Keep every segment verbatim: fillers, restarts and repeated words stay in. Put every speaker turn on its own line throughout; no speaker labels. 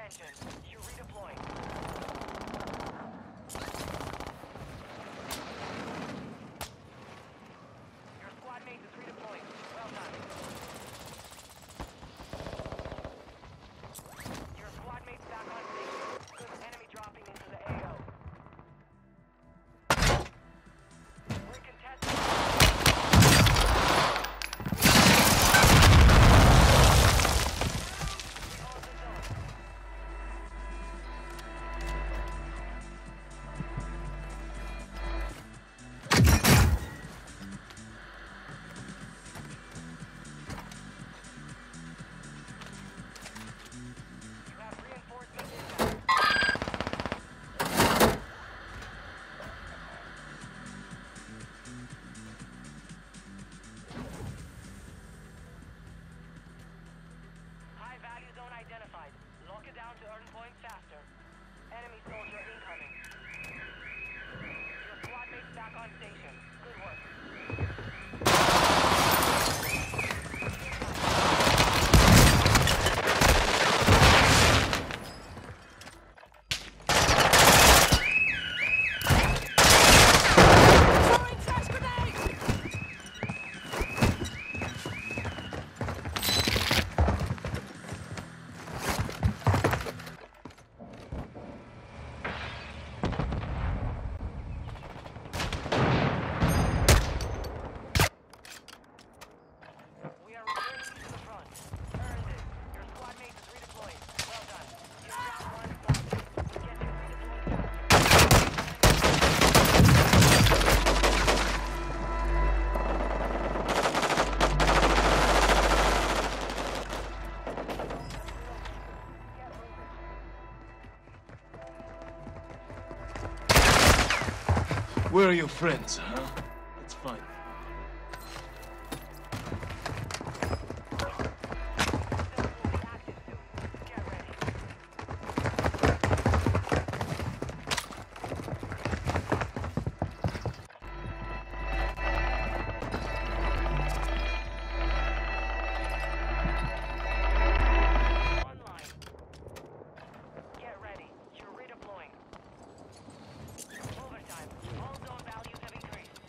Attention, you're redeploying. Your squad mate is redeploying. Well done. Your squad mate's back on station. Good enemy dropping into the A O. We're contesting. Identified. Lock it down to earn points faster. Enemy soldier incoming. Your squad mate's back on station. Good work.
Where are your friends, huh? Let's find them.
Overtime. All zone values have increased.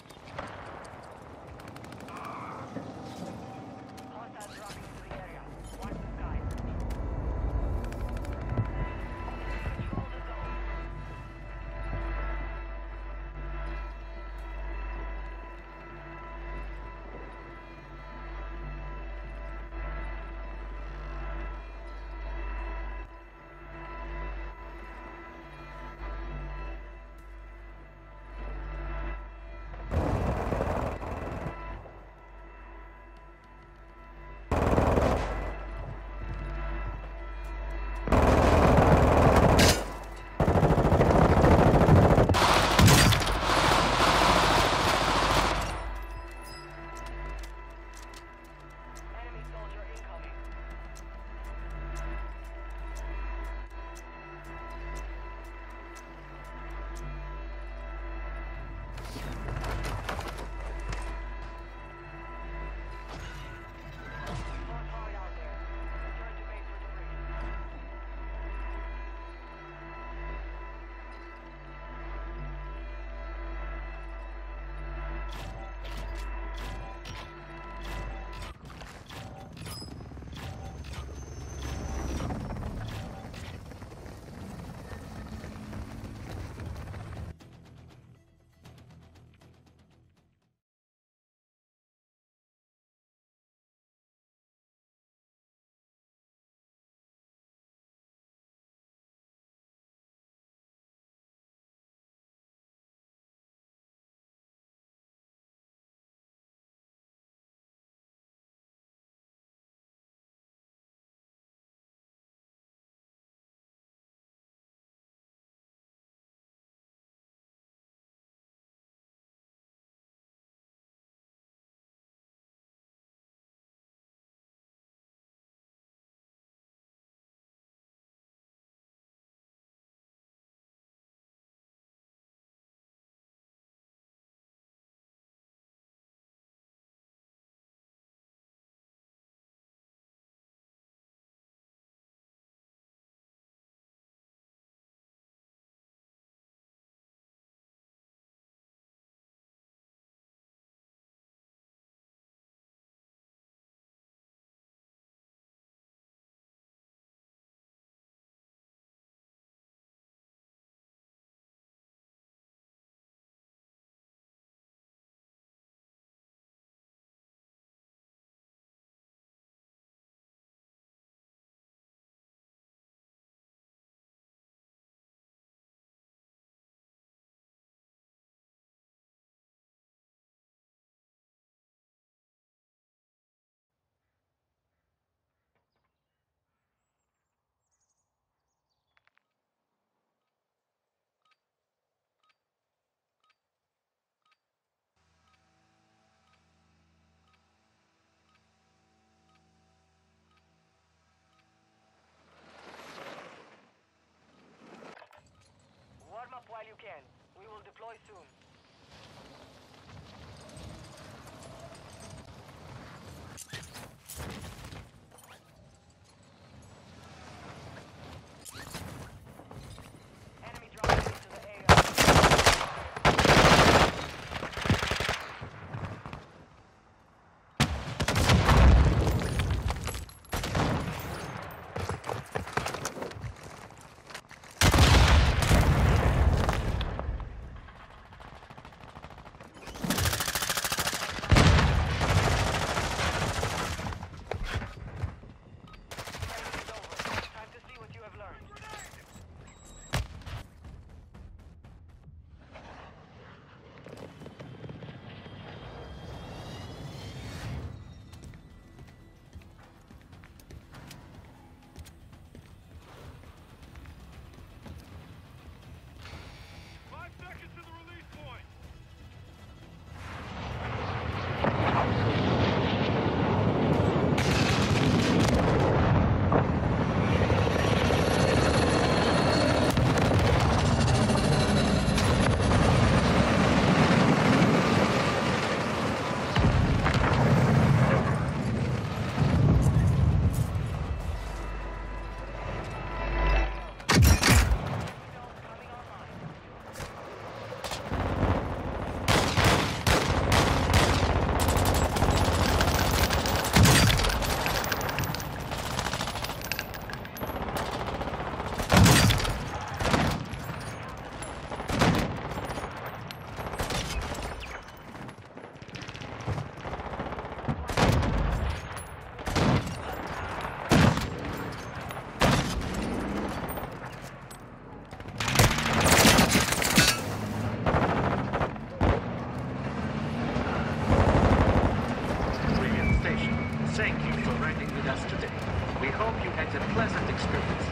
soon. Enemy dropping into the A O.
Thank you for riding with us today. We hope you had a pleasant experience.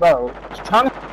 bro. He's trying to.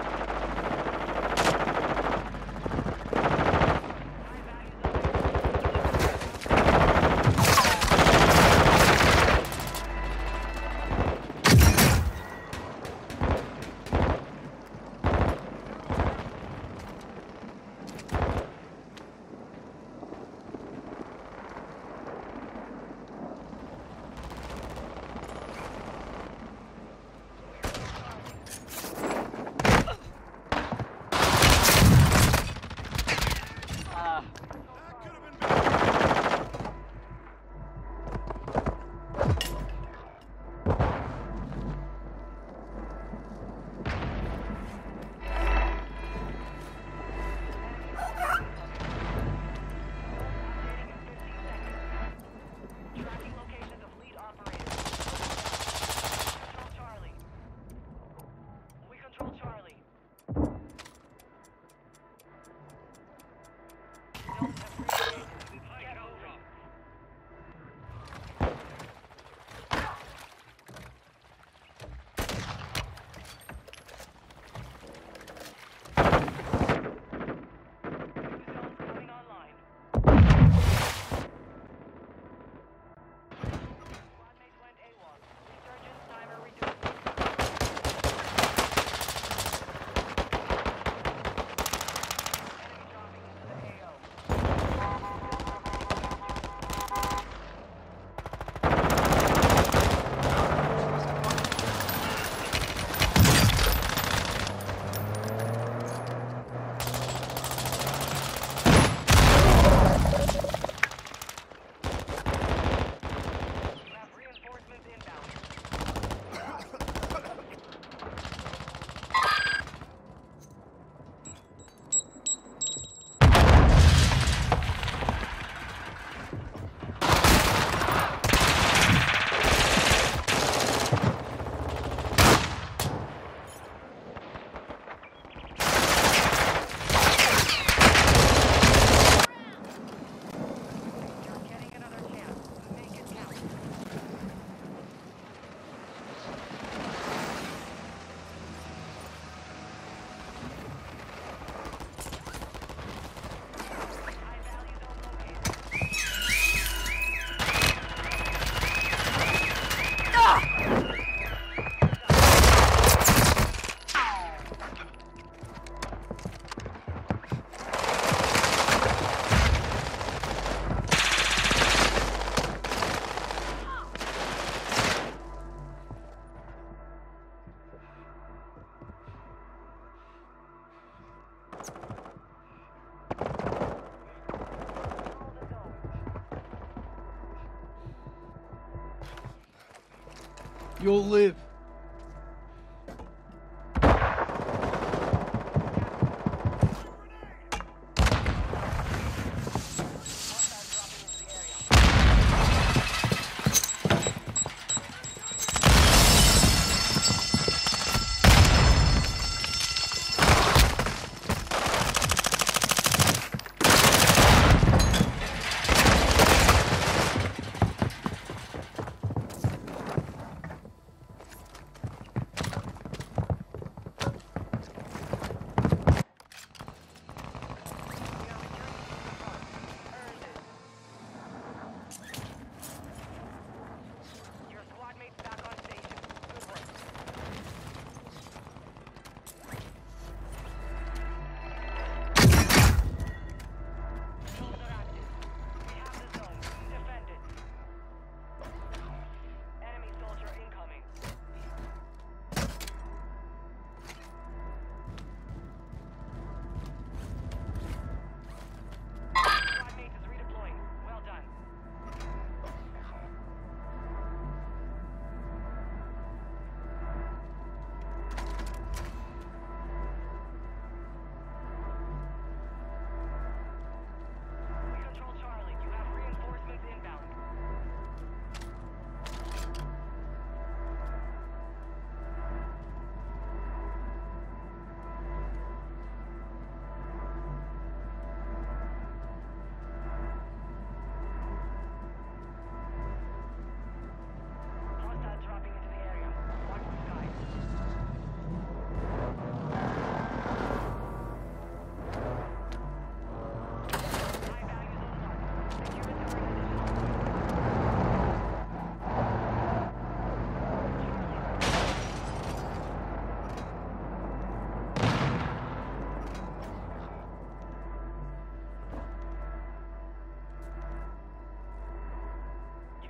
You'll live.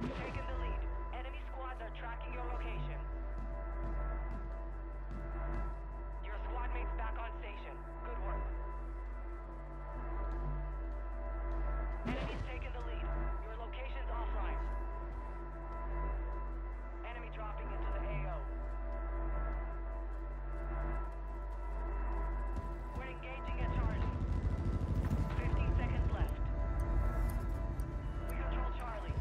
We've taken the lead. Enemy squads are tracking your location. Your squad mates back on station. Good work. Enemy's taken the lead. Your location's offline. Enemy dropping into the A O. We're engaging at Charlie. fifteen seconds left. We control Charlie.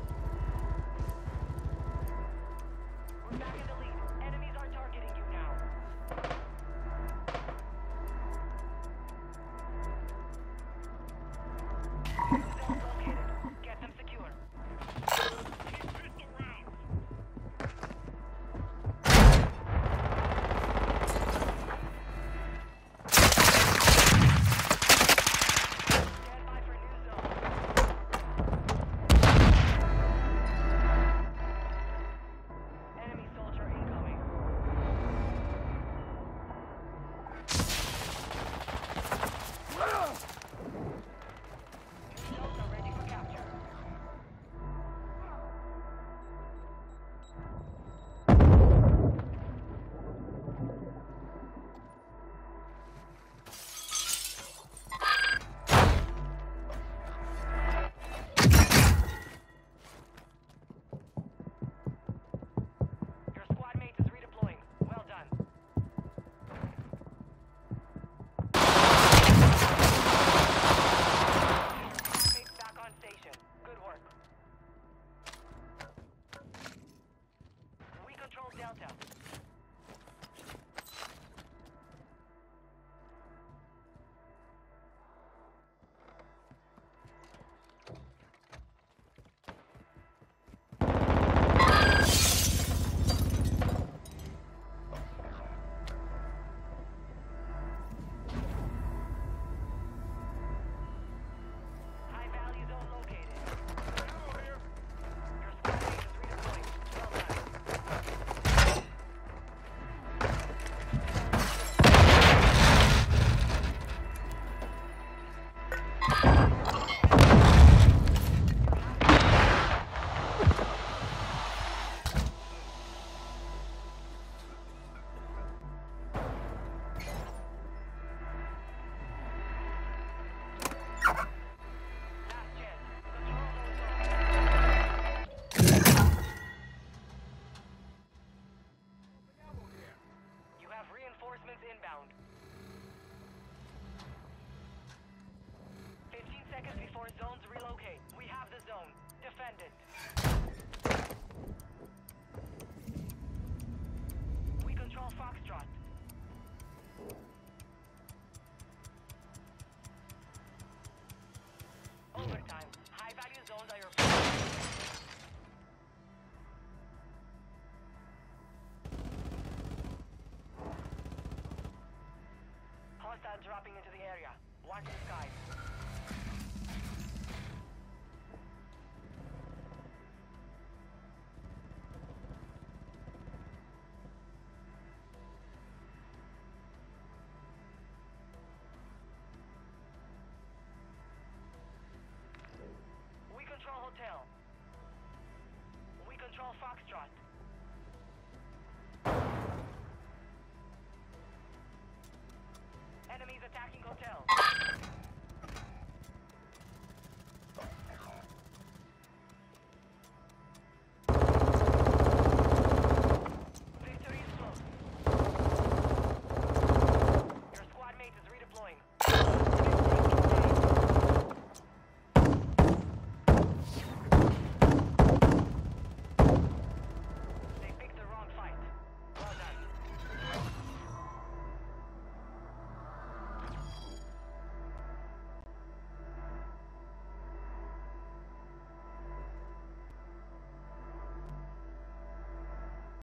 We're back in the lead. Enemies are targeting you now. Zones located. Get them secure. Stand by for new zone. Enemy soldier incoming. New zones are ready for capture. Your squad mate is redeploying. Well done. Your squad mate's back on station. Good work. We control Delta. High value zone located. Your squad mate is redeploying. Well done. Last chance. Control those zones. You have reinforcements inbound. fifteen seconds before zones relocate. We have the zone. Defend it. We control Foxtrot. Overtime. High value zones are your Hostiles dropping into the area. Watch the skies.